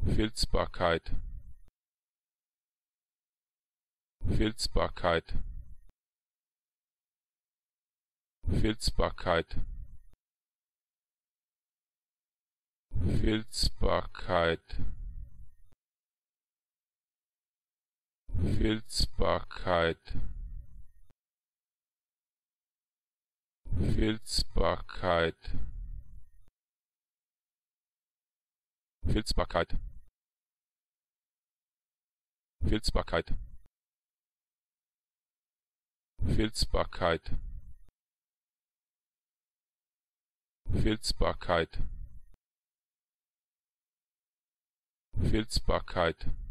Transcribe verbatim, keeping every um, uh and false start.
Filzbarkeit, Filzbarkeit, Filzbarkeit, Filzbarkeit, Filzbarkeit, Filzbarkeit, Filzbarkeit, Filzbarkeit, Filzbarkeit, Filzbarkeit, Filzbarkeit